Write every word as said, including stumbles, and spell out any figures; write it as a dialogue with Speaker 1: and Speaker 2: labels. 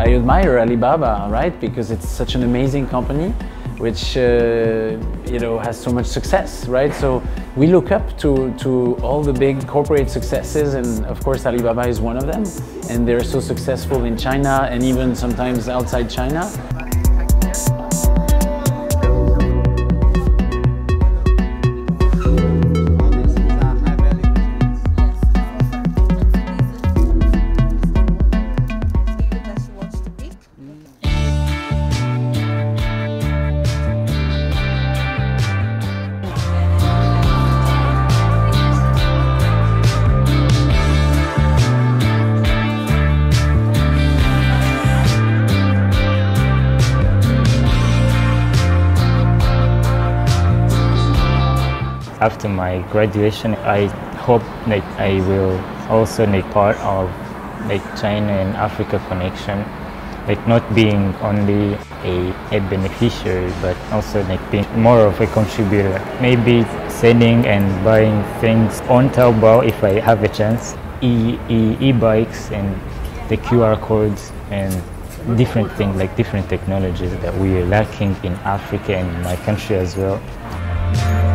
Speaker 1: I admire Alibaba, right? Because it's such an amazing company, which uh, you know has so much success, right? So we look up to to all the big corporate successes, and of course Alibaba is one of them. And they're so successful in China and even sometimes outside China.
Speaker 2: After my graduation, I hope that I will also make part of like China and Africa connection, like not being only a, a beneficiary, but also like being more of a contributor. Maybe selling and buying things on Taobao if I have a chance. E, e, e-bikes and the Q R codes and different things, like different technologies that we are lacking in Africa and my country as well.